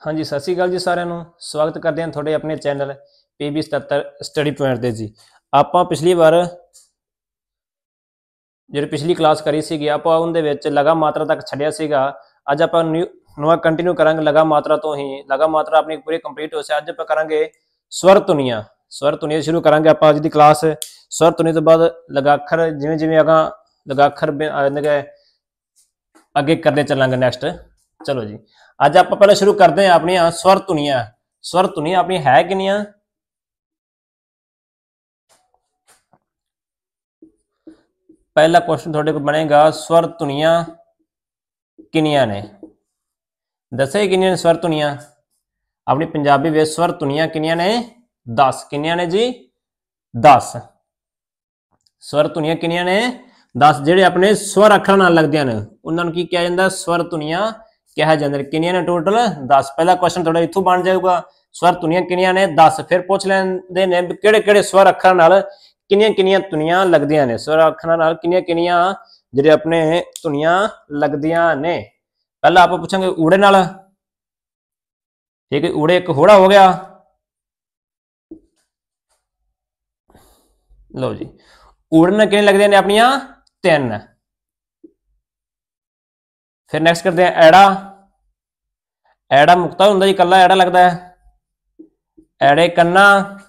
हाँ जी, सत श्री अकाल जी साਰਿਆਂ ਨੂੰ स्वागत करते हैं थोड़े अपने चैनल PB 77 स्टडी पॉइंट ਦੇ जी। ਆਪਾਂ ਪਿਛਲੀ ਵਾਰ ਜਿਹੜੀ ਪਿਛਲੀ ਕਲਾਸ ਕਰੀ ਸੀਗੀ ਆਪਾਂ ਉਹਦੇ ਵਿੱਚ ਲਗਾ ਮਾਤਰਾ ਤੱਕ ਛੱਡਿਆ ਸੀਗਾ। ਅੱਜ ਆਪਾਂ ਨਵਾਂ ਕੰਟੀਨਿਊ ਕਰਾਂਗੇ ਲਗਾ ਮਾਤਰਾ ਤੋਂ ਹੀ। ਲਗਾ ਮਾਤਰਾ ਆਪਣੀ ਪੂਰੀ ਕੰਪਲੀਟ ਹੋ ਸੀ। ਅੱਜ ਆਪਾਂ ਕਰਾਂਗੇ ਸਵਰ ਧੁਨੀਆਂ। ਸਵਰ ਧੁਨੀਆਂ ਸ਼ੁਰੂ ਕਰਾਂਗੇ ਆਪਾਂ ਅੱਜ ਦੀ ਕਲਾਸ। ਸਵਰ ਧੁਨੀ ਤੋਂ ਬਾਅਦ ਲਗਾ ਅੱਖਰ ਜਿਵੇਂ ਜਿਵੇਂ ਅਗਾ ਲਗਾ ਅੱਖਰ ਅੱਗੇ ਕਰਦੇ ਚੱਲਾਂਗੇ ਨੈਕਸਟ। चलो जी, अज आप पहले शुरू करते हैं अपनी स्वर धुनियां। स्वर धुनियां अपनी है किनियां? पहला क्वेश्चन थोड़े को बनेगा स्वर धुनियां किनियां ने? दसे किनियां ने स्वर धुनियां अपनी पंजाबी में? स्वर धुनियां किनियां ने? 10। किनियां ने जी? 10 स्वर धुनियां किनियां ने? 10। जेडे अपने स्वर अखर नाल लगदियां ने उन्हां नूं की कहा जांदा? स्वर धुनियां कहा जाता है। किनियां ने टोटल 10। पहला क्वेश्चन थोड़ा इत्थों बन जाएगा स्वर धुनियां किनियां ने? 10। फिर पूछ लेंदे ने किहड़े किहड़े स्वर अखरां नाल किनियां किनियां धुनियां लगदियां ने। स्वर अखरां नाल किनियां किनियां जिहड़े अपने धुनियां लगदियां ने। पहला आप पूछांगे ऊड़े नाल। ठीक है, ऊड़े एक होड़ा हो गया। लो जी, ऊड़े नाल किनियां लगदियां ने अपनियां? 3। फिर नेक्स्ट करते हैं ऐड़ा। ऐड़ा मुक्ता हुंदा जी, कल्ला ऐड़ा लगता है। ऐड़े कन्ना,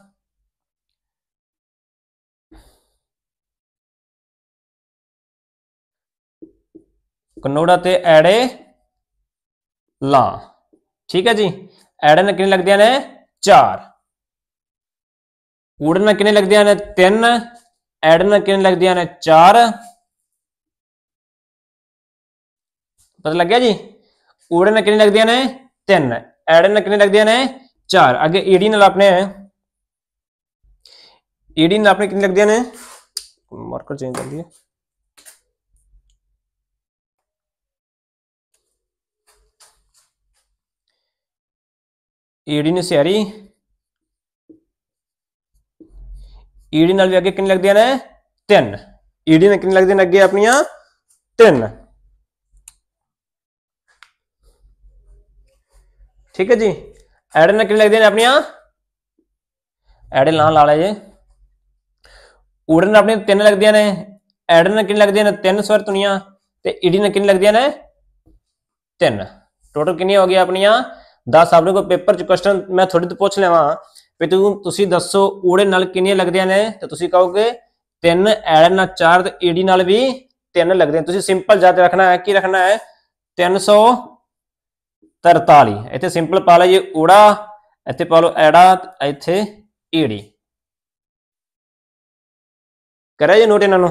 कनोड़ा ते ऐड़े ला। ठीक है जी। ऐड़े ने कितनी लगदियां ने? 4। ऊड़े ने कितनी लगदियां ने? 3। ऐड़े ने कितनी लगदियां ने? 4। पता लग गया जी। ऊड़े ने कितनी लगदियां ने? 3। ऐड़े ने कितनी लगदियां ने? 4। अगे ईडी नाल अपने ईडी नाल अपने कितनी लगदियां ने? मार्कर चेंज कर दिए। ईडी ने सियारी। ईडी नाल भी अगे कितनी लगदियां ने? 3। ईडी ने कितनी लगदियां ने अगे अपनियां? 3। ठीक है जी। ऐड़े ने कितनी लगदियां ने अपनियां? ऐड़े ला ला ले। ऊड़े ने अपनी 3 लगदियां ने। ऐड़े ने कितनी लगदियां ने? 3 स्वर धुनियां। ते ईडी ने कितनी लगदियां ने? 3। टोटल कितनी हो गई अपनियां? 10। आपने को पेपर च क्वेश्चन मैं थोड़ी तो पूछ लेवा भी तुसी दसो ऊड़े नाल कितनी लगदियां ने, तो तुसी कहोगे 3। ऐड़े नाल 4 ते ईडी नाल भी 3 लगदियां। तुसी सिंपल याद रखना है, की रखना है? 343। इत्थे सिंपल पा लो जी ऊड़ा, इत्थे पा लो ऐड़ा, इत्थे ईडी। करे जी नोट इन्हां नूं?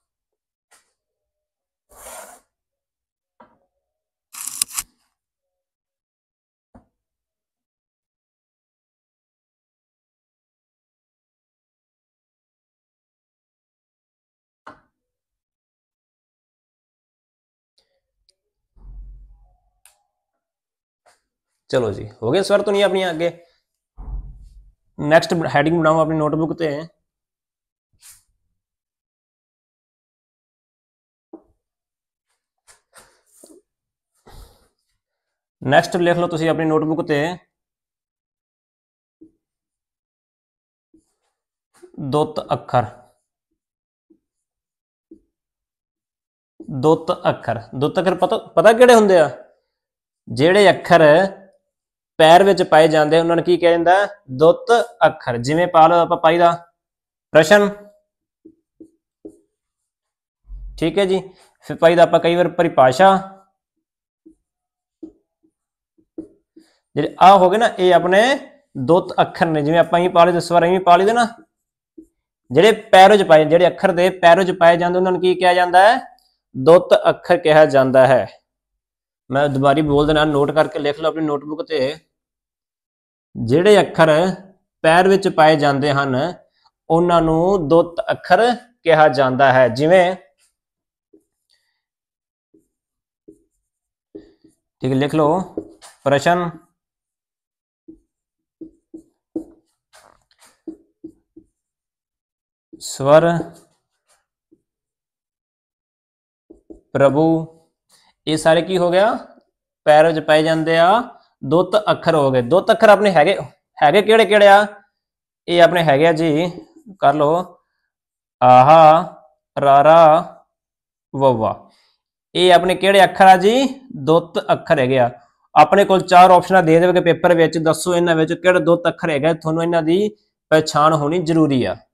चलो जी, हो गया स्वर धुनियां अपनी आगे। नेक्स्ट हैडिंग बनाओ अपनी नोटबुक ते। नेक्स्ट लिख लो तुसी अपनी नोटबुक ते दुत अखर। दुत अखर। दुत अखर पता किहड़े हुंदे आ? जिहड़े अखर पैर विच पाए जांदे उन्हां नूं की कहा जांदा? दुत अखर। जिवें पा लो आपां पाई दा प्रश्न। ठीक है जी। फिर पाई दा आपां कई बार परिभाषा। ਜਿਹੜੇ ਆ ਹੋ ਗਏ ਨਾ ਇਹ ਆਪਣੇ ਦੁੱਤ ਅੱਖਰ ਨੇ। ਜਿਵੇਂ ਆਪਾਂ ਹੀ ਪਾ ਲਏ ਸਵਰ ਹੀ ਪਾ ਲਏ ਨਾ, ਜਿਹੜੇ ਪੈਰੋਂ ਚ ਪਾਏ, ਜਿਹੜੇ ਅੱਖਰ ਦੇ ਪੈਰੋਂ ਚ ਪਾਏ ਜਾਂਦੇ ਉਹਨਾਂ ਨੂੰ ਕੀ ਕਿਹਾ ਜਾਂਦਾ ਹੈ? ਦੁੱਤ ਅੱਖਰ ਕਿਹਾ ਜਾਂਦਾ ਹੈ। ਮੈਂ ਦੁਬਾਰੀ ਬੋਲ ਦੇਣਾ, ਨੋਟ ਕਰਕੇ ਲਿਖ ਲਓ ਆਪਣੀ ਨੋਟਬੁੱਕ ਤੇ। ਜਿਹੜੇ ਅੱਖਰ ਪੈਰ ਵਿੱਚ ਪਾਏ ਜਾਂਦੇ ਹਨ ਉਹਨਾਂ ਨੂੰ ਦੁੱਤ ਅੱਖਰ ਕਿਹਾ ਜਾਂਦਾ ਹੈ। ਜਿਵੇਂ ठीक है, लिख लो प्रश्न, स्वर, प्रभु, ये सारे की हो गया पैरों च पाए जाते आ ਦੁੱਤ ਅੱਖਰ ਹੋ ਗਏ। ਦੁੱਤ ਅੱਖਰ ਆਪਣੇ ਹੈਗੇ ਹੈਗੇ ਕਿਹੜੇ ਕਿਹੜੇ ਆ? ਇਹ ਆਪਣੇ ਹੈਗੇ ਆ ਜੀ, ਕਰ ਲਓ, ਆਹਾ, ਰਾਰਾ, ਵਵਾ। ਇਹ ਆਪਣੇ ਕਿਹੜੇ ਅੱਖਰ ਆ ਜੀ? ਦੁੱਤ ਅੱਖਰ ਹੈਗੇ ਆ। ਆਪਣੇ ਕੋਲ 4 ਆਪਸ਼ਨਾਂ ਦੇ ਦੇਣਗੇ ਪੇਪਰ ਵਿੱਚ, ਦੱਸੋ ਇਹਨਾਂ ਵਿੱਚ ਕਿਹੜਾ ਦੁੱਤ ਅੱਖਰ ਹੈਗਾ, ਤੁਹਾਨੂੰ ਇਹਨਾਂ ਦੀ ਪਛਾਣ ਹੋਣੀ ਜ਼ਰੂਰੀ ਆ।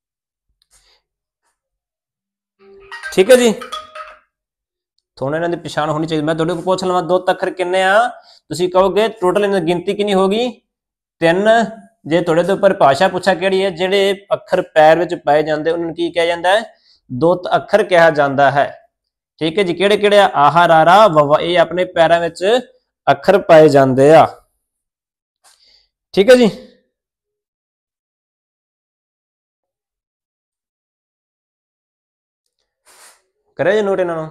ਠੀਕ ਹੈ ਜੀ, ਤੁਹਾਨੂੰ ਇਹਨਾਂ ਦੀ ਪਛਾਣ ਹੋਣੀ ਚਾਹੀਦੀ। ਮੈਂ ਤੁਹਾਡੇ ਕੋਲ ਪੁੱਛ ਲਵਾਂ ਦੁੱਤ ਅੱਖਰ ਕਿੰਨੇ ਆ, ਤੁਸੀਂ ਕਹੋਗੇ ਟੋਟਲ ਇਹਨਾਂ ਦੀ ਗਿਣਤੀ ਕਿੰਨੀ ਹੋਗੀ? 3। ਜੇ ਤੁਹਾਡੇ ਤੋਂ ਪਰਿਭਾਸ਼ਾ ਪੁੱਛਾ ਕਿਹੜੀ ਹੈ, ਜਿਹੜੇ ਅੱਖਰ ਪੈਰ ਵਿੱਚ ਪਾਏ ਜਾਂਦੇ ਉਹਨਾਂ ਨੂੰ ਕੀ ਕਿਹਾ ਜਾਂਦਾ ਹੈ? ਦੁੱਤ ਅੱਖਰ ਕਿਹਾ ਜਾਂਦਾ ਹੈ। ਠੀਕ ਹੈ ਜੀ, ਕਿਹੜੇ ਕਿਹੜੇ ਆ? ਆਹਾ, ਰਾਰਾ, ਵਵਾ, ਇਹ ਆਪਣੇ ਪੈਰਾਂ ਵਿੱਚ ਅੱਖਰ ਪਾਏ ਜਾਂਦੇ ਆ। ਠੀਕ ਹੈ ਜੀ, ਕਰਿਆ ਜੀ ਨੋਟ ਇਹਨਾਂ ਨੂੰ।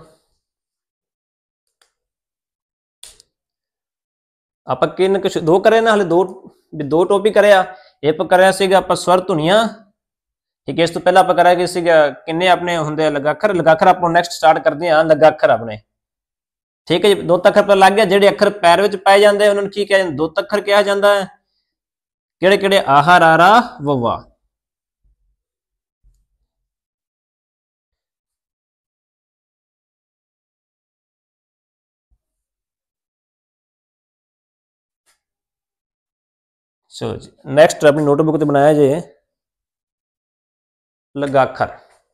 ਆਪਾਂ ਕਿੰਨ ਕੁ 2 ਕਰੇ ਨਾ, ਹਲੇ 2 ਟੌਪਿਕ ਕਰਿਆ। ਇੱਕ ਕਰਿਆ ਸੀਗਾ ਆਪਾਂ ਸਵਰ ਧੁਨੀਆਂ, ਠੀਕ ਹੈ। ਇਸ ਤੋਂ ਪਹਿਲਾਂ ਆਪਾਂ ਕਰਾਂਗੇ ਸੀਗਾ ਕਿੰਨੇ ਆਪਣੇ ਹੁੰਦੇ ਆ ਲਗਾਖਰ। ਲਗਾਖਰ ਆਪਾਂ ਨੈਕਸਟ ਸਟਾਰਟ ਕਰਦੇ ਹਾਂ, ਲਗਾਖਰ ਆਪਣੇ। ਠੀਕ ਹੈ ਜੀ, ਦੁੱਤ ਅੱਖਰ ਪਤਾ ਲੱਗ ਗਿਆ। ਜਿਹੜੇ ਅੱਖਰ ਪੈਰ ਵਿੱਚ ਪਾਏ ਜਾਂਦੇ ਉਹਨਾਂ ਨੂੰ ਕੀ ਕਿਹਾ ਜਾਂਦਾ? ਦੁੱਤ ਅੱਖਰ ਕਿਹਾ ਜਾਂਦਾ ਹੈ। ਕਿਹੜੇ ਕਿਹੜੇ? ਆਹਾ, ਰਾਰਾ, ਵਵਾ। ਚਲੋ ਜੀ, ਨੈਕਸਟ ਆਪਣੀ ਨੋਟਬੁੱਕ ਤੇ ਬਣਾਇਆ ਜੇ ਲਗਾਖਰ।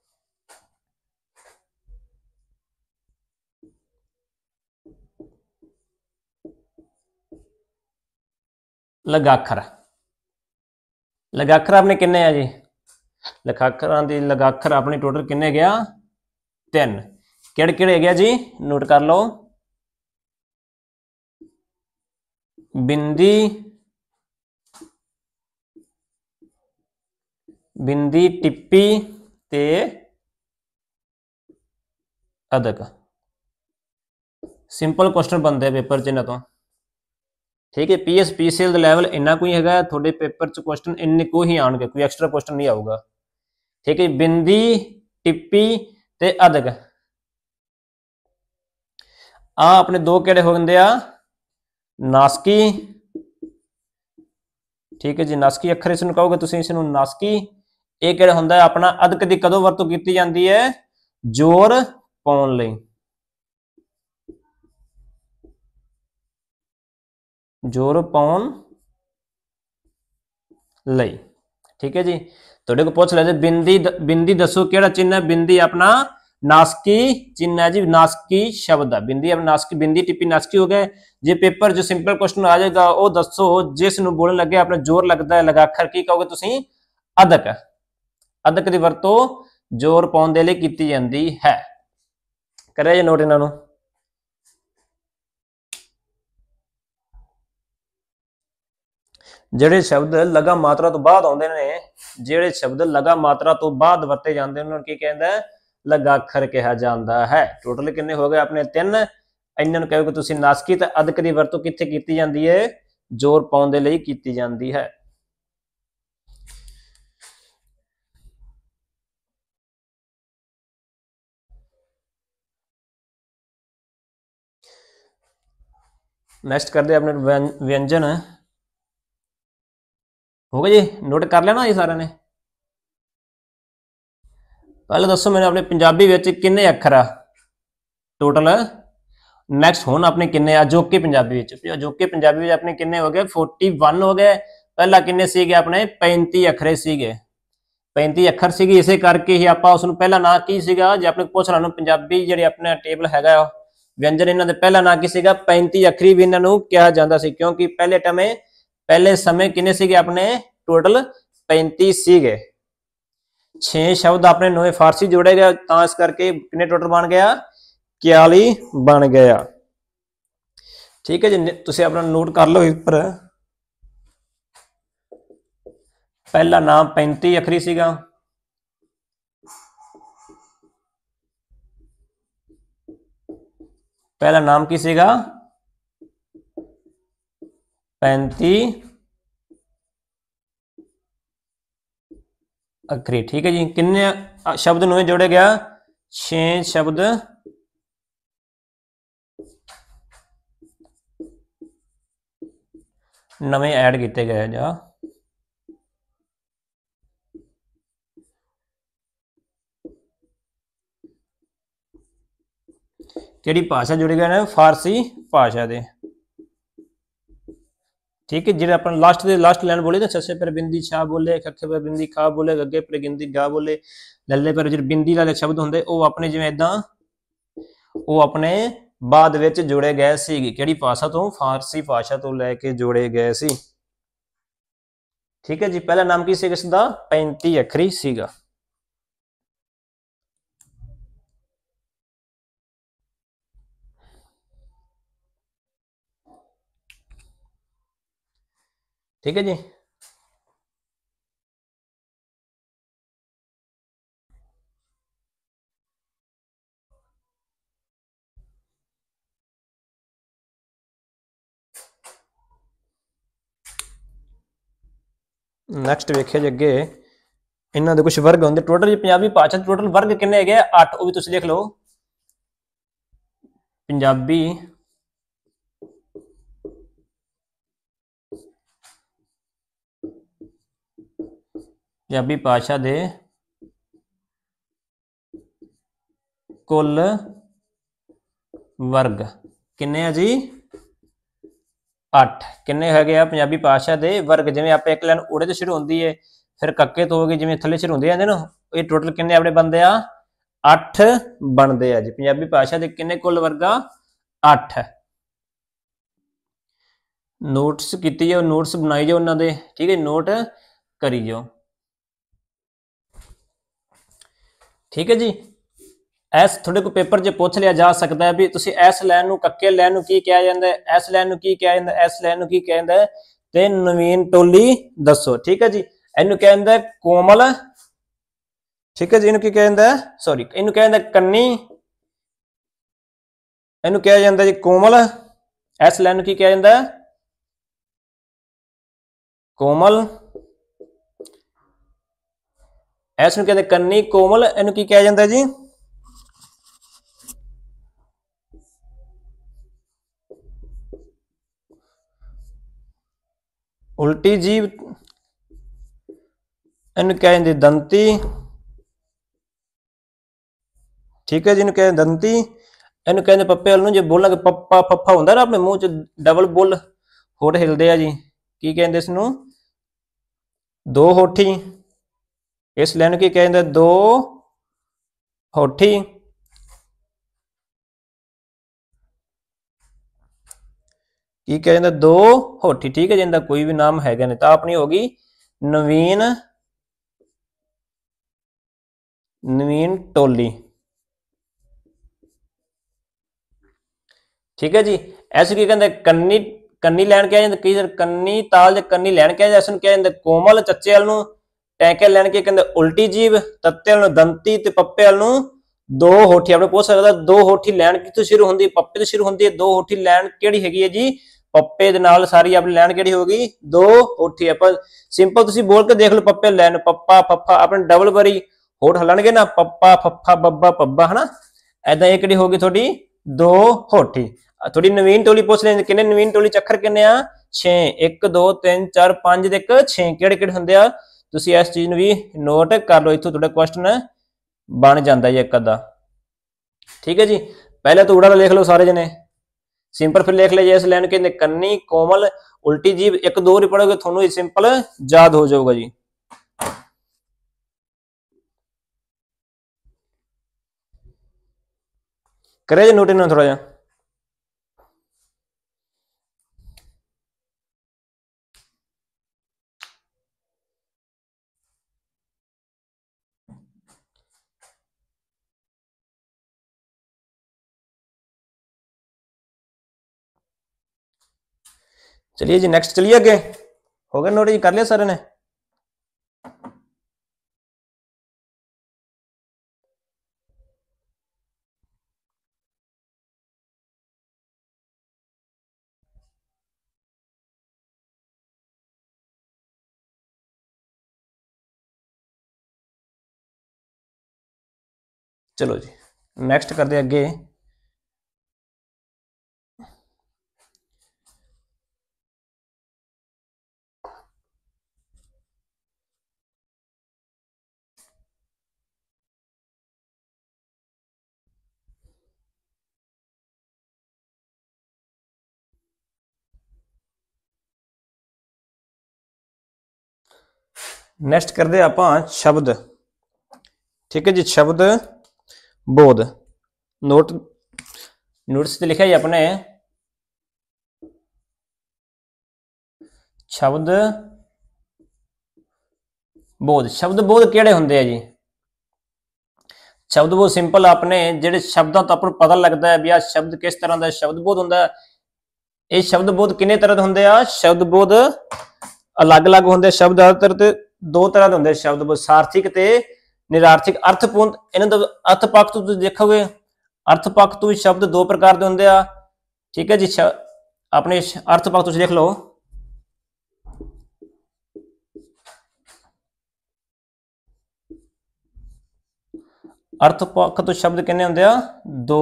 ਲਗਾਖਰ, ਲਗਾਖਰ ਆਪਣੇ ਕਿੰਨੇ ਆ ਜੀ? ਲਗਾਖਰਾਂ ਦੀ ਲਗਾਖਰ ਆਪਣੇ ਟੋਟਲ ਕਿੰਨੇ ਗਿਆ? 3। ਕਿਹੜੇ ਕਿਹੜੇ ਹੈਗੇ ਜੀ? ਨੋਟ ਕਰ ਲਓ। ਬਿੰਦੀ, ਬਿੰਦੀ, ਟਿੱਪੀ ਤੇ ਅਦਕ। ਸਿੰਪਲ ਕੁਐਸਚਨ ਬਣਦੇ ਆ ਪੇਪਰ 'ਚ ਇਹਨਾਂ ਤੋਂ। ਠੀਕ ਹੈ, ਪੀਐਸ ਪੀਸੀਐਲ ਦਾ ਲੈਵਲ ਇੰਨਾ ਕੋਈ ਹੈਗਾ, ਤੁਹਾਡੇ ਪੇਪਰ 'ਚ ਕੁਐਸਚਨ ਇੰਨੇ ਕੋ ਹੀ ਆਉਣਗੇ, ਕੋਈ ਐਕਸਟਰਾ ਕੁਐਸਚਨ ਨਹੀਂ ਆਊਗਾ। ਠੀਕ ਹੈ, ਬਿੰਦੀ, ਟਿੱਪੀ ਤੇ ਅਦਕ ਆ ਆਪਣੇ 2 ਕਿਹੜੇ ਹੋ ਜਾਂਦੇ ਆ? ਨਾਸਕੀ। ਠੀਕ ਹੈ ਜੀ, ਨਾਸਕੀ ਅੱਖਰ ਇਸ ਨੂੰ ਕਹੋਗੇ ਤੁਸੀਂ, ਇਸ ਨੂੰ ਨਾਸਕੀ। ਇਹ ਕਿਹੜਾ ਹੁੰਦਾ ਆਪਣਾ? ਅਦਕ ਦੀ ਕਦੋਂ ਵਰਤੋਂ ਕੀਤੀ ਜਾਂਦੀ ਹੈ? ਜ਼ੋਰ ਪਾਉਣ ਲਈ। ਜ਼ੋਰ ਪਾਉਣ ਲਈ। ਠੀਕ ਹੈ ਜੀ, ਤੁਹਾਡੇ ਕੋਲ ਪੁੱਛ ਲਿਆ ਜੀ ਬਿੰਦੀ, ਬਿੰਦੀ ਦੱਸੋ ਕਿਹੜਾ ਚਿੰਨ੍ਹ ਹੈ? ਬਿੰਦੀ ਆਪਣਾ ਨਾਸਕੀ ਚਿੰਨ੍ਹ ਹੈ ਜੀ, ਨਾਸਕੀ ਸ਼ਬਦ ਹੈ ਬਿੰਦੀ। ਆਪਣਾ ਨਾਸਕੀ, ਬਿੰਦੀ, ਟਿੱਪੀ, ਨਾਸਕੀ ਹੋ ਗਏ। ਜੇ ਪੇਪਰ ਜੋ ਸਿੰਪਲ ਕੁਐਸਚਨ ਆ ਜਾਏਗਾ ਉਹ ਦੱਸੋ ਜਿਸ ਨੂੰ ਬੋਲਣ ਲੱਗੇ ਆਪਣਾ ਜ਼ੋਰ ਲੱਗਦਾ ਹੈ ਲਗਾਖਰ, ਕੀ ਕਹੋਗੇ ਤੁਸੀਂ? ਅਦਕ। ਅਦਕ ਦੀ ਵਰਤੋਂ ਜ਼ੋਰ ਪਾਉਣ ਦੇ ਲਈ ਕੀਤੀ ਜਾਂਦੀ ਹੈ। ਕਰਿਆ ਜੀ ਨੋਟ ਇਹਨਾਂ ਨੂੰ। ਜਿਹੜੇ ਸ਼ਬਦ ਲਗਾ ਮਾਤਰਾ ਤੋਂ ਬਾਅਦ ਆਉਂਦੇ ਨੇ, ਜਿਹੜੇ ਸ਼ਬਦ ਲਗਾ ਮਾਤਰਾ ਤੋਂ ਬਾਅਦ ਵਰਤੇ ਜਾਂਦੇ ਉਹਨਾਂ ਨੂੰ ਕੀ ਕਹਿੰਦਾ? ਲਗਾਖਰ ਕਿਹਾ ਜਾਂਦਾ ਹੈ। ਟੋਟਲ ਕਿੰਨੇ ਹੋ ਗਏ ਆਪਣੇ? 3। ਇਹਨਾਂ ਨੂੰ ਕਹੋਗੇ ਤੁਸੀਂ ਨਾਸਕੀ ਤੇ ਅਦਕ ਦੀ ਵਰਤੋਂ ਕਿੱਥੇ ਕੀਤੀ ਜਾਂਦੀ ਹੈ? ਜ਼ੋਰ ਪਾਉਣ ਦੇ ਲਈ ਕੀਤੀ ਜਾਂਦੀ ਹੈ। ਨੈਕਸਟ ਕਰਦੇ ਆਪਣੇ ਵਿਅੰਜਨ। ਹੋ ਗਿਆ ਜੀ, ਨੋਟ ਕਰ ਲੈਣਾ ਜੀ ਸਾਰਿਆਂ ਨੇ। ਪਹਿਲਾਂ ਦੱਸੋ ਮੈਨੂੰ ਆਪਣੇ ਪੰਜਾਬੀ ਵਿੱਚ ਕਿੰਨੇ ਅੱਖਰ ਆ ਟੋਟਲ? ਨੈਕਸਟ ਹੁਣ ਆਪਣੇ ਕਿੰਨੇ ਅਜੋਕੇ ਪੰਜਾਬੀ ਵਿੱਚ? ਅਜੋਕੇ ਪੰਜਾਬੀ ਵਿੱਚ ਆਪਣੇ ਕਿੰਨੇ ਹੋ ਗਏ? 41 ਹੋ ਗਏ। ਪਹਿਲਾਂ ਕਿੰਨੇ ਸੀਗੇ ਆਪਣੇ? 35 ਅੱਖਰੇ ਸੀਗੇ। 35 ਅੱਖਰ ਸੀਗੇ, ਇਸੇ ਕਰਕੇ ਹੀ ਆਪਾਂ ਉਸ ਨੂੰ ਪਹਿਲਾ ਨਾਂ ਕੀ ਸੀਗਾ? ਜੇ ਆਪਣੇ ਪੁੱਛ ਲਾਂ ਪੰਜਾਬੀ ਜਿਹੜੇ ਆਪਣਾ ਟੇਬਲ ਹੈਗਾ ਵਿਅੰਜਨ, ਇਹਨਾਂ ਦੇ ਪਹਿਲਾ ਨਾਂ ਕੀ ਸੀਗਾ? 35 ਅੱਖਰੀ ਵੀ ਇਹਨਾਂ ਨੂੰ ਕਿਹਾ ਜਾਂਦਾ ਸੀ, ਕਿਉਂਕਿ ਪਹਿਲੇ ਸਮੇਂ ਕਿੰਨੇ ਸੀਗੇ ਆਪਣੇ? ਟੋਟਲ 35 ਸੀਗੇ। 6 ਸ਼ਬਦ ਆਪਣੇ ਨਵੇਂ ਫਾਰਸੀ ਜੋੜੇ ਗਏ, ਤਾਂ ਇਸ ਕਰਕੇ ਕਿੰਨੇ ਟੋਟਲ ਬਣ ਗਿਆ? 41 ਬਣ ਗਿਆ। ਠੀਕ ਹੈ ਜੀ, ਤੁਸੀਂ ਆਪਣਾ ਨੋਟ ਕਰ ਲਓ ਇਸ ਪਰ। ਪਹਿਲਾ ਨਾਮ 35 ਅੱਖਰੀ ਸੀਗਾ। ਪਹਿਲਾ ਨਾਮ ਕੀ ਸੀਗਾ? 35 ਅੱਖਰੀ। ਠੀਕ ਹੈ ਜੀ, ਕਿੰਨੇ ਸ਼ਬਦ ਨਵੇਂ ਜੋੜੇ ਗਿਆ? 6 ਸ਼ਬਦ ਨਵੇਂ ਐਡ ਕੀਤੇ ਗਏ ਜਾਂ ਕਿਹੜੀ ਭਾਸ਼ਾ ਜੁੜ ਗਏ ਨੇ? ਫਾਰਸੀ ਭਾਸ਼ਾ ਦੇ। ठीक है, जो अपन लास्ट दे लास्ट लाइन बोले ना, ससे पर बिंदी छा बोले, खखे पर बिंदी खा बोले, गगे पर गिंदी गा बोले, लल्ले पर जो बिंदी वाले शब्द होंगे वो अपने जिवें इदां वो अपने बाद विच जोड़े गए सी। किहड़ी भाषा तो? फारसी भाषा तो लैके जोड़े गए सी। ठीक है जी, पहला नाम की सी इसदा? 35 अखरी सीगा। ठीक है जी। नैक्सट वेखिए जी अगे इन्हों के कुछ वर्ग होंगे टोटल। पंजाबी भाषा टोटल वर्ग किन्ने है? 8। वो भी तुम लिख लो। पंजाबी पंजाबी भाषा दे कुल वर्ग किन्ने है जी? 8। किन्ने है गए पंजाबी भाषा दे वर्ग? जिवें आप एक लाइन उड़े तो शुरू होंदी है, फिर कक्के तो हो गई, जिवें थले शुरू होंदे जांदे ना, ये टोटल किन्ने अपने बनदे आ? 8 बनदे आ जी। पंजाबी भाषा दे किन्ने कुल वर्ग आ? 8। नोट्स कीती जाओ, नोट्स बनाई जाओ उन्हां दे। ठीक है, नोट करी जाओ। ठीक है जी। एस थोड़े को पेपर च पूछ लिया जा सकता है भी तुसी एस लाइन नूं कक्के लाइन नूं की कहा जांदा है, एस लाइन नूं की कहा जांदा है, एस लाइन नूं की कहा जांदा है, ते नवीन टोली दसो। ठीक है जी। इनू कहा जांदा है कोमल। ठीक है जी। इनू की कहा जांदा है? सॉरी, इनू कहा जांदा है कन्नी। इनू कहा जांदा जी कोमल। एस लाइन नूं की कहा जांदा है? कोमल। एस नूं कहते कन्नी, कोमल। इनू की कहा जांदा है जी? उल्टी जीभ। इनू कहा जांदी दंती। ठीक है जी। इनू कहा दंती। इनू कहते पप्पे वाल नूं जे बोलांगे पप्पा फप्फा हुंदा ना अपने मूँह च डबल बुल होठ हिलदे आ जी, की कहंदे इसनूं? दो होठी। इस लाइन की कहा जाता है? दो होठी। की कहा जाता है? दो होठी। ठीक है जी। इनका कोई भी नाम है नहीं तो अपनी होगी नवीन नवीन टोली। ठीक है जी। ऐसे की कहते कन्नी कन्नी लैन कहा जाता, कई कन्नी ताल ज कन्नी लैन कहा जाता, इसनूं कहा जाता कोमल। चच्चे वाल नूं टैंके लैन के कहते उल्टी जीभ, तत्ते वाल नूं दंती, ते पप्पे वाल नूं दो होठी। आपने पूछ सकता दो होठी लैन कितों शुरू होंदी है? पप्पे तो शुरू होंदी है। दो होठी लैन किहड़ी हैगी है जी? पप्पे दे नाल सारी अपनी लैन किहड़ी होगी? दो होठी। आपां सिंपल तुसीं बोल के देख लो पप्पे लैन पप्पा फप्फा, अपने डबल बारी होठ हलणगे ना, पप्पा फप्फा बब्बा पब्बा, है ना? ऐदां ये किहड़ी होगी थोड़ी? दो होठी। थोड़ी नवीन टोली पूछ रहे किन्ने नवीन टोली च अखर किन्ने आ? 6। 1 2 3 4 5 ते 6 किहड़े किहड़े हुंदे आ? तुसीं इस चीज़ नूं भी नोट कर लो, इत्थों तुहाडा क्वेश्चन बन जाता है एक अद्धा। ठीक है जी। पहले तो उड़ा लिख लो सारे जने सिंपल, फिर लिख ले इस लाइन के कन्नी, कोमल, उल्टी जीभ। एक दो ही पढ़ोगे थोनू सिंपल याद हो जाऊगा जी। करे जी नोट इन्होंने थोड़ा जा। चलिए जी नेक्स्ट, चलिए आगे। हो गया नोट जी? कर लिया सारे ने? चलो जी नेक्स्ट कर दे अगे। ਨੈਕਸਟ ਕਰਦੇ ਆਪਾਂ ਸ਼ਬਦ। ਠੀਕ ਹੈ ਜੀ, ਸ਼ਬਦ ਬੋਧ। ਨੋਟਿਸ ਤੇ ਲਿਖਿਆ ਜੀ ਆਪਣੇ ਸ਼ਬਦ ਬੋਧ। ਸ਼ਬਦ ਬੋਧ ਕਿਹੜੇ ਹੁੰਦੇ ਆ ਜੀ? ਸ਼ਬਦ ਬੋਧ ਸਿੰਪਲ ਆਪਣੇ ਜਿਹੜੇ ਸ਼ਬਦਾਂ ਤੋਂ ਆਪਾਂ ਨੂੰ ਪਤਾ ਲੱਗਦਾ ਹੈ ਵੀ ਆਹ ਸ਼ਬਦ ਕਿਸ ਤਰ੍ਹਾਂ ਦਾ ਸ਼ਬਦ ਬੋਧ ਹੁੰਦਾ। ਇਹ ਸ਼ਬਦ ਬੋਧ ਕਿੰਨੇ ਤਰ੍ਹਾਂ ਦੇ ਹੁੰਦੇ ਆ? ਸ਼ਬਦ ਬੋਧ ਅਲੱਗ-ਅਲੱਗ ਹੁੰਦੇ। ਸ਼ਬਦ ਜ਼ਿਆਦਾਤਰ ਤੇ ਦੋ ਤਰ੍ਹਾਂ ਦੇ ਹੁੰਦੇ ਸ਼ਬਦ ਬੋਧ, ਸਾਰਥਿਕ ਤੇ ਨਿਰਾਰਥਿਕ। ਅਰਥਪੂਰਨ, ਇਹਨਾਂ ਦਾ ਅਰਥ ਪੱਖ ਤੋਂ ਤੁਸੀਂ ਦੇਖੋਗੇ ਅਰਥ ਪੱਖ ਤੋਂ ਵੀ ਸ਼ਬਦ ਦੋ ਪ੍ਰਕਾਰ ਦੇ ਹੁੰਦੇ ਆ। ਠੀਕ ਹੈ ਜੀ, ਆਪਣੇ ਅਰਥ ਪੱਖ ਤੁਸੀਂ ਦੇਖ ਲਓ। ਅਰਥ ਪੱਖ ਤੋਂ ਸ਼ਬਦ ਕਿੰਨੇ ਹੁੰਦੇ ਆ? ਦੋ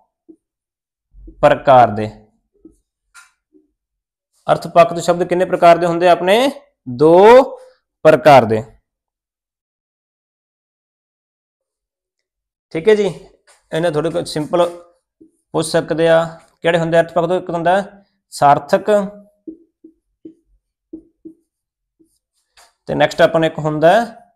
ਪ੍ਰਕਾਰ ਦੇ। ਅਰਥ ਪੱਖ ਤੋਂ ਸ਼ਬਦ ਕਿੰਨੇ ਪ੍ਰਕਾਰ ਦੇ ਹੁੰਦੇ ਆ ਆਪਣੇ? ਦੋ ਪ੍ਰਕਾਰ ਦੇ। ਠੀਕ ਹੈ ਜੀ, ਇਹਨਾਂ ਥੋੜੇ ਕੁ ਸਿੰਪਲ ਪੁੱਛ ਸਕਦੇ ਆ ਕਿਹੜੇ ਹੁੰਦੇ ਅਰਥ ਪੱਖ ਤੋਂ। ਇੱਕ ਹੁੰਦਾ ਸਾਰਥਕ ਤੇ ਨੈਕਸਟ ਆਪਾਂ ਨੂੰ ਇੱਕ ਹੁੰਦਾ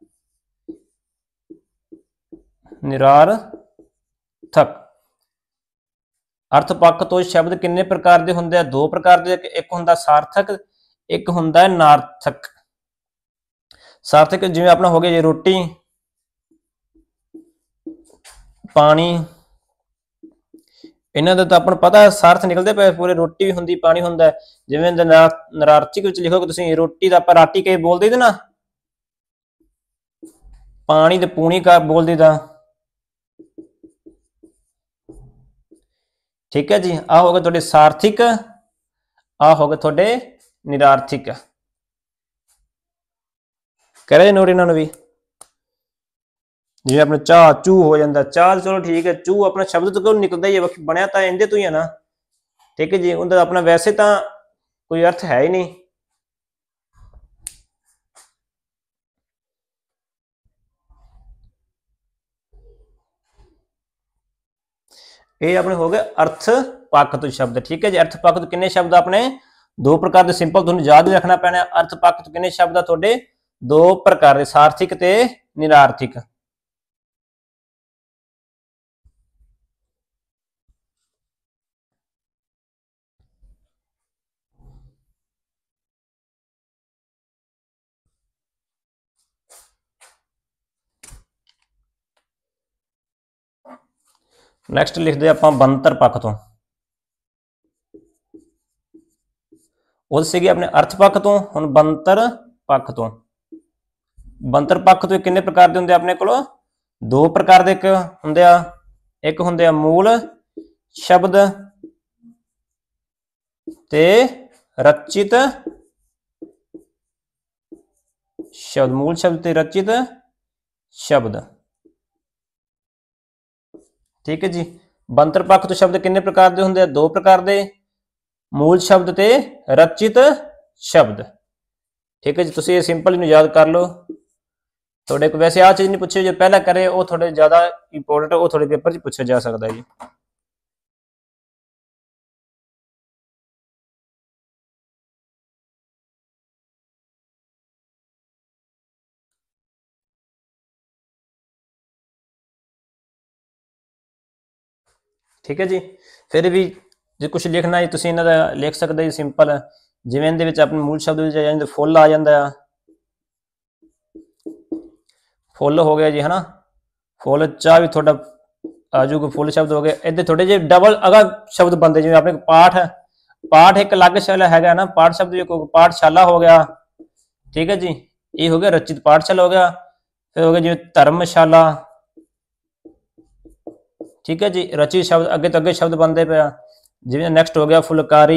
ਨਿਰਾਰਥਕ। ਅਰਥ ਪੱਖ ਤੋਂ ਸ਼ਬਦ ਕਿੰਨੇ ਪ੍ਰਕਾਰ ਦੇ ਹੁੰਦੇ ਆ? ਦੋ ਪ੍ਰਕਾਰ ਦੇ। ਇੱਕ ਹੁੰਦਾ ਸਾਰਥਕ, ਇੱਕ ਹੁੰਦਾ ਨਾਰਥਕ। ਸਾਰਥਕ ਜਿਵੇਂ ਆਪਣਾ ਹੋ ਗਿਆ ਜੀ ਰੋਟੀ, ਪਾਣੀ, ਇਹਨਾਂ ਦਾ ਤਾਂ ਆਪਾਂ ਨੂੰ ਪਤਾ ਸਾਰਥ ਨਿਕਲਦੇ ਪਏ ਪੂਰੇ। ਰੋਟੀ ਵੀ ਹੁੰਦੀ, ਪਾਣੀ ਹੁੰਦਾ। ਜਿਵੇਂ ਨਿਰਾਰਥਕ ਵਿੱਚ ਲਿਖੋਗੇ ਤੁਸੀਂ ਰੋਟੀ ਦਾ ਆਪਾਂ ਰਾਟੀ ਕਹੇ ਬੋਲ ਦਈਦਾ ਨਾ, ਪਾਣੀ ਤੇ ਪੂਣੀ ਕਾ ਬੋਲ ਦਈਦਾ। ਠੀਕ ਹੈ ਜੀ, ਆਹ ਹੋ ਗਏ ਤੁਹਾਡੇ ਸਾਰਥਿਕ, ਆਹ ਹੋ ਗਏ ਤੁਹਾਡੇ ਨਿਰਾਰਥਿਕ। ਕਰੇ ਨੋਟ ਇਹਨਾਂ ਨੂੰ ਵੀ। ਜਿਵੇਂ ਆਪਣੇ ਚਾਹ ਚੂ ਹੋ ਜਾਂਦਾ, ਚਾਹ ਚਲੋ ਠੀਕ ਹੈ, ਚੂ ਆਪਣਾ ਸ਼ਬਦ ਤੋਂ ਕਿਉਂ ਨਿਕਲਦਾ ਹੀ ਹੈ, ਬਣਿਆ ਤਾਂ ਇਹਦੇ ਤੋਂ ਹੀ ਹੈ ਨਾ। ਠੀਕ ਹੈ ਜੀ, ਉਹਦਾ ਆਪਣਾ ਵੈਸੇ ਤਾਂ ਕੋਈ ਅਰਥ ਹੈ ਹੀ ਨਹੀਂ। ਇਹ ਆਪਣੇ ਹੋ ਗਏ ਅਰਥ ਪੱਖ ਤੋਂ ਸ਼ਬਦ। ਠੀਕ ਹੈ ਜੀ, ਅਰਥ ਪੱਖ ਤੋਂ ਕਿੰਨੇ ਸ਼ਬਦ ਆਪਣੇ? ਦੋ ਪ੍ਰਕਾਰ ਦੇ। ਸਿੰਪਲ ਤੁਹਾਨੂੰ ਯਾਦ ਰੱਖਣਾ ਪੈਣਾ। ਅਰਥ ਪੱਖ ਤੋਂ ਕਿੰਨੇ ਸ਼ਬਦ ਆ ਤੁਹਾਡੇ? ਦੋ ਪ੍ਰਕਾਰ ਦੇ, ਸਾਰਥਿਕ ਤੇ ਨਿਰਾਰਥਿਕ। ਨੈਕਸਟ ਲਿਖਦੇ ਆਪਾਂ ਬਣਤਰ ਪੱਖ ਤੋਂ। ਉਹ ਸੀਗੇ ਆਪਣੇ ਅਰਥ ਪੱਖ ਤੋਂ, ਹੁਣ ਬਣਤਰ ਪੱਖ ਤੋਂ। ਬਣਤਰ ਪੱਖ ਤੋਂ ਕਿੰਨੇ ਪ੍ਰਕਾਰ ਦੇ ਹੁੰਦੇ ਆਪਣੇ ਕੋਲ? ਦੋ ਪ੍ਰਕਾਰ ਦੇ। ਇੱਕ ਹੁੰਦੇ ਆ, ਇੱਕ ਹੁੰਦੇ ਆ ਮੂਲ ਸ਼ਬਦ ਤੇ ਰਚਿਤ ਸ਼ਬਦ। ਮੂਲ ਸ਼ਬਦ ਤੇ ਰਚਿਤ ਸ਼ਬਦ। ਠੀਕ ਹੈ ਜੀ, ਬਣਤਰ ਪੱਖ ਤੋਂ ਸ਼ਬਦ ਕਿੰਨੇ ਪ੍ਰਕਾਰ ਦੇ ਹੁੰਦੇ ਆ? ਦੋ ਪ੍ਰਕਾਰ ਦੇ, ਮੂਲ ਸ਼ਬਦ ਤੇ ਰਚਿਤ ਸ਼ਬਦ। ਠੀਕ ਹੈ ਜੀ, ਤੁਸੀਂ ਇਹ ਸਿੰਪਲ ਨੂੰ ਯਾਦ ਕਰ ਲਓ। ਤੁਹਾਡੇ ਕੋਲ ਵੈਸੇ ਆਹ ਚੀਜ਼ ਨਹੀਂ ਪੁੱਛੀ, ਜੋ ਪਹਿਲਾਂ ਕਰੇ ਉਹ ਥੋੜੇ ਜ਼ਿਆਦਾ ਇੰਪੋਰਟੈਂਟ, ਉਹ ਤੁਹਾਡੇ ਪੇਪਰ 'ਚ ਪੁੱਛਿਆ ਜਾ ਸਕਦਾ ਜੀ। ਠੀਕ ਹੈ ਜੀ, ਫਿਰ ਵੀ ਜੇ ਕੁਝ ਲਿਖਣਾ ਹੈ ਤੁਸੀਂ ਇਹਨਾਂ ਦਾ ਲਿਖ ਸਕਦੇ ਜੀ ਸਿੰਪਲ। ਜਿਵੇਂ ਇਹਦੇ ਵਿੱਚ ਆਪਣੇ ਮੂਲ ਸ਼ਬਦ ਵਿੱਚ ਆ ਜਾਂਦੇ, ਫੁੱਲ ਆ ਜਾਂਦਾ ਆ, ਫੁੱਲ ਹੋ ਗਿਆ ਜੀ, ਹਨਾ। ਫੁੱਲ ਚਾਹ ਵੀ ਤੁਹਾਡਾ ਆ ਜਾਊਗਾ, ਫੁੱਲ ਸ਼ਬਦ ਹੋ ਗਿਆ। ਇੱਥੇ ਥੋੜੇ ਜਿਹੇ ਡਬਲ ਅਗਾ ਸ਼ਬਦ ਬਣਦੇ, ਜਿਵੇਂ ਆਪਣੇ ਪਾਠ, ਪਾਠ ਇੱਕ ਅਲੱਗ ਸ਼ਬਦ ਹੈਗਾ ਨਾ, ਪਾਠ ਸ਼ਬਦ ਵੀ ਪਾਠਸ਼ਾਲਾ ਹੋ ਗਿਆ। ਠੀਕ ਹੈ ਜੀ, ਇਹ ਹੋ ਗਿਆ ਰਚਿਤ ਪਾਠਸ਼ਾਲਾ ਹੋ ਗਿਆ। ਫਿਰ ਹੋ ਗਿਆ ਜਿਵੇਂ ਧਰਮਸ਼ਾਲਾ। ਠੀਕ ਹੈ ਜੀ, ਰਚਿਤ ਸ਼ਬਦ ਅੱਗੇ ਤੋਂ ਅੱਗੇ ਸ਼ਬਦ ਬਣਦੇ ਪਿਆ। ਜਿਵੇਂ ਨੈਕਸਟ ਹੋ ਗਿਆ ਫੁਲਕਾਰੀ,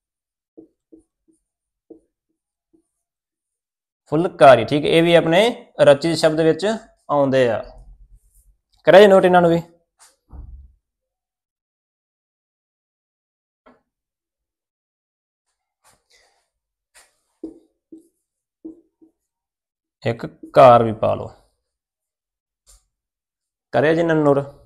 ਫੁਲਕਾਰੀ। ਠੀਕ ਹੈ, ਇਹ ਵੀ ਆਪਣੇ ਰਚਿਤ ਸ਼ਬਦ ਵਿੱਚ ਆਉਂਦੇ ਆ। ਕਰਿਆ ਜੀ ਨੋਟ ਇਹਨਾਂ ਨੂੰ ਵੀ। ਇੱਕ ਕਾਰ ਵੀ ਪਾ ਲਓ। ਕਰਿਆ ਜੀ ਇਹਨਾਂ ਨੂੰ ਨੋਟ।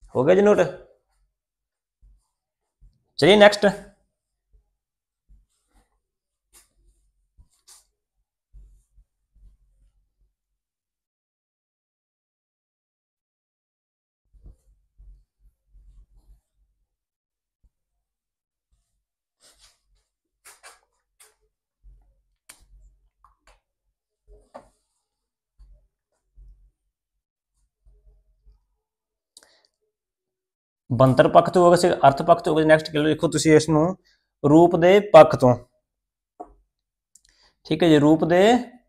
हो गया जी नोट। चलिए नेक्स्ट। ਬੰਤਰ ਪੱਖ ਤੋਂ ਹੋ ਗਿਆ, ਅਰਥ ਪੱਖ ਤੋਂ ਹੋ ਗਿਆ। ਨੈਕਸਟ ਲਿਖੋ ਤੁਸੀਂ ਇਸ ਨੂੰ ਰੂਪ ਦੇ ਪੱਖ ਤੋਂ। ਠੀਕ ਹੈ ਜੀ, ਰੂਪ ਦੇ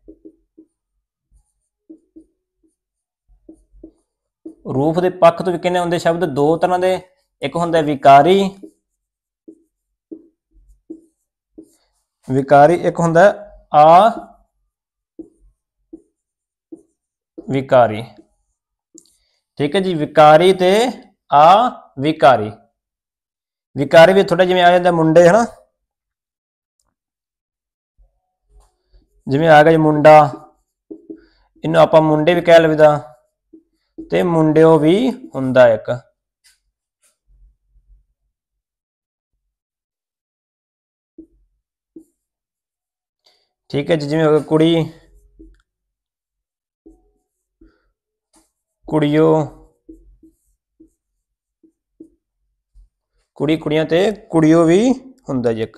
ਪੱਖ ਤੋਂ ਵੀ ਕਿੰਨੇ ਹੁੰਦੇ ਸ਼ਬਦ? ਦੋ ਤਰ੍ਹਾਂ ਦੇ। ਇੱਕ ਹੁੰਦਾ ਵਿਕਾਰੀ, ਇੱਕ ਹੁੰਦਾ ਅਵਿਕਾਰੀ। ਠੀਕ ਹੈ ਜੀ, ਵਿਕਾਰੀ ਤੇ ਅਵਿਕਾਰੀ। ਵਿਕਾਰੀ ਵੀ ਥੋੜਾ ਜਿਵੇਂ ਆ ਜਾਂਦਾ ਮੁੰਡੇ, ਹੈ ਨਾ, ਜਿਵੇਂ ਆ ਗਿਆ ਜੀ ਮੁੰਡਾ, ਇਹਨੂੰ ਆਪਾਂ ਮੁੰਡੇ ਵੀ ਕਹਿ ਲਈਦਾ ਤੇ ਮੁੰਡਿਓ ਵੀ ਹੁੰਦਾ ਇੱਕ। ਠੀਕ ਹੈ ਜੀ, ਜਿਵੇਂ ਹੋ ਗਿਆ ਕੁੜੀ, ਕੁੜੀਓ, ਕੁੜੀ ਕੁੜੀਆਂ ਤੇ ਕੁੜੀਓ ਵੀ ਹੁੰਦਾ ਜੀ ਇੱਕ।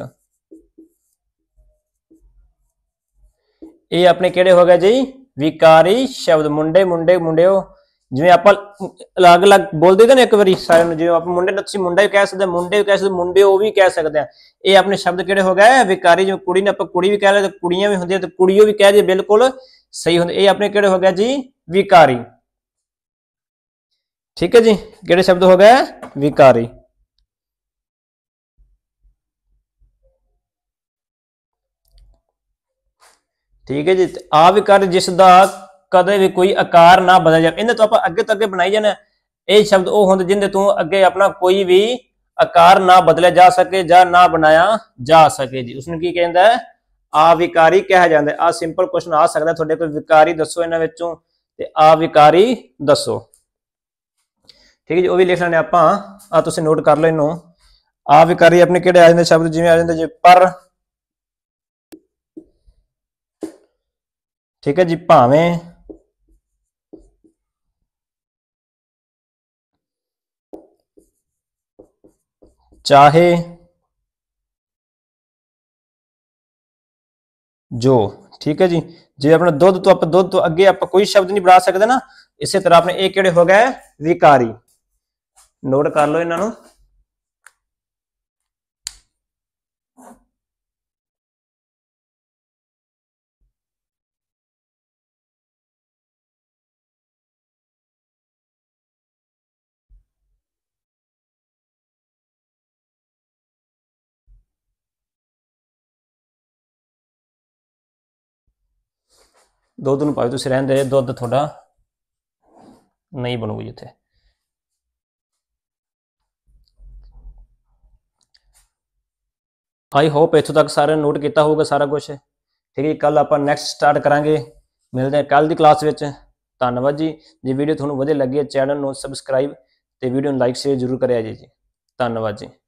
ਇਹ ਆਪਣੇ ਕਿਹੜੇ ਹੋ ਗਏ ਜੀ? ਵਿਕਾਰੀ ਸ਼ਬਦ। ਮੁੰਡੇ ਮੁੰਡੇ ਮੁੰਡਿਓ, ਜਿਵੇਂ ਆਪਾਂ ਅਲੱਗ-ਅਲੱਗ ਬੋਲਦੇ ਨਾ ਇੱਕ ਵਾਰੀ ਸਾਰਿਆਂ ਨੂੰ, ਜਿਵੇਂ ਆਪਾਂ ਮੁੰਡੇ ਨੂੰ ਤੁਸੀਂ ਮੁੰਡਾ ਵੀ ਕਹਿ ਸਕਦੇ, ਮੁੰਡੇ ਵੀ ਕਹਿ ਸਕਦੇ, ਮੁੰਡਿਓ ਵੀ ਕਹਿ ਸਕਦੇ ਆ। ਇਹ ਆਪਣੇ ਸ਼ਬਦ ਕਿਹੜੇ ਹੋ ਗਏ? ਵਿਕਾਰੀ। ਜਿਵੇਂ ਕੁੜੀ ਨੇ ਆਪਾਂ ਕੁੜੀ ਵੀ ਕਹਿ ਲਏ, ਤੇ ਕੁੜੀਆਂ ਵੀ ਹੁੰਦੀਆਂ ਤੇ ਕੁੜੀਓ ਵੀ ਕਹਿ ਦਈਏ, ਬਿਲਕੁਲ ਸਹੀ ਹੁੰਦੇ। ਇਹ ਆਪਣੇ ਕਿਹੜੇ ਹੋ ਗਏ ਜੀ? ਵਿਕਾਰੀ। ਠੀਕ ਹੈ ਜੀ, ਕਿਹੜੇ ਸ਼ਬਦ ਹੋ ਗਏ? ਵਿਕਾਰੀ। ਠੀਕ ਹੈ ਜੀ, ਅਵਿਕਾਰੀ ਜਿਸ ਦਾ ਕਦੇ ਵੀ ਕੋਈ ਆਕਾਰ ਨਾ ਬਦਲ ਜਾਵੇ। ਇਹਨਾਂ ਤੋਂ ਆਪਾਂ ਅੱਗੇ ਤੋਂ ਅੱਗੇ ਬਣਾਈ ਜਾਣਾ। ਇਹ ਸ਼ਬਦ ਉਹ ਹੁੰਦੇ ਜਿੰਦੇ ਤੋਂ ਅੱਗੇ ਆਪਣਾ ਕੋਈ ਵੀ ਆਕਾਰ ਨਾ ਬਦਲਿਆ ਜਾ ਸਕੇ ਜਾਂ ਨਾ ਬਣਾਇਆ ਜਾ ਸਕੇ ਜੀ, ਉਸਨੂੰ ਕੀ ਕਹਿੰਦਾ ਹੈ? ਅਵਿਕਾਰੀ ਕਿਹਾ ਜਾਂਦਾ। ਆ ਸਿੰਪਲ ਕੁਐਸਚਨ ਆ ਸਕਦਾ ਤੁਹਾਡੇ ਕੋਲ, ਵਿਕਾਰੀ ਦੱਸੋ ਇਹਨਾਂ ਵਿੱਚੋਂ ਤੇ ਅਵਿਕਾਰੀ ਦੱਸੋ। ਠੀਕ ਹੈ ਜੀ, ਉਹ ਵੀ ਲਿਖ ਲੈਣੇ ਆਪਾਂ। ਆ ਤੁਸੀਂ ਨੋਟ ਕਰ ਲਓ ਇਹਨੂੰ। ਅਵਿਕਾਰੀ ਆਪਣੇ ਕਿਹੜੇ ਆ ਜਾਂਦੇ ਸ਼ਬਦ? ਜਿਵੇਂ ਆ ਜਾਂਦੇ ਜੀ ਪਰ, ਠੀਕ ਹੈ ਜੀ, ਭਾਵੇਂ, ਚਾਹੇ, ਜੋ। ਠੀਕ ਹੈ ਜੀ, ਜੇ ਆਪਣਾ ਦੁੱਧ ਤੋਂ ਆਪਾਂ ਦੁੱਧ ਤੋਂ ਅੱਗੇ ਆਪਾਂ ਕੋਈ ਸ਼ਬਦ ਨਹੀਂ ਬਣਾ ਸਕਦੇ ਨਾ, ਇਸੇ ਤਰ੍ਹਾਂ ਆਪਣੇ ਇਹ ਕਿਹੜੇ ਹੋ ਗਏ? ਵਿਕਾਰੀ। ਨੋਟ ਕਰ ਲਓ ਇਹਨਾਂ ਨੂੰ। ਦੁੱਧ ਨੂੰ ਭਾਵੇਂ ਤੁਸੀਂ ਰਹਿੰਦੇ, ਦੁੱਧ ਤੁਹਾਡਾ ਨਹੀਂ ਬਣੂਗੀ ਜਿੱਥੇ। ਆਈ ਹੋਪ ਇੱਥੋਂ ਤੱਕ ਸਾਰਿਆਂ ਨੇ ਨੋਟ ਕੀਤਾ ਹੋਊਗਾ ਸਾਰਾ ਕੁਝ। ਠੀਕ ਹੈ, ਕੱਲ ਆਪਾਂ ਨੈਕਸਟ ਸਟਾਰਟ ਕਰਾਂਗੇ। ਮਿਲਦੇ ਹਾਂ ਕੱਲ ਦੀ ਕਲਾਸ ਵਿੱਚ। ਧੰਨਵਾਦ ਜੀ। ਜੇ ਵੀਡੀਓ ਤੁਹਾਨੂੰ ਵਧੀਆ ਲੱਗੀ ਹੈ, ਚੈਨਲ ਨੂੰ ਸਬਸਕ੍ਰਾਈਬ ਤੇ ਵੀਡੀਓ ਨੂੰ ਲਾਈਕ ਸ਼ੇਅਰ ਜ਼ਰੂਰ ਕਰਿਆ ਜੀ। ਧੰਨਵਾਦ ਜੀ।